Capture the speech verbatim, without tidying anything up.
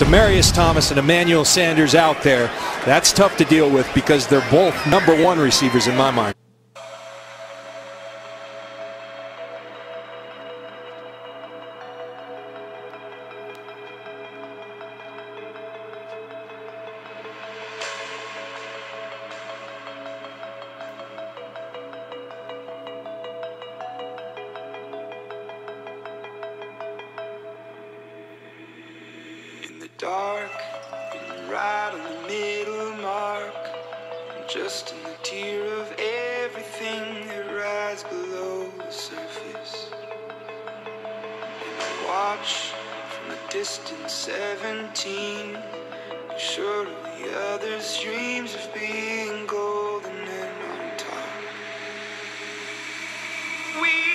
Demaryius Thomas and Emmanuel Sanders out there, that's tough to deal with because they're both number one receivers in my mind. Dark, and right on the middle mark, and just in the tear of everything that rides below the surface. And I watch from a distant seventeen, sure of the others' dreams of being golden and on top. We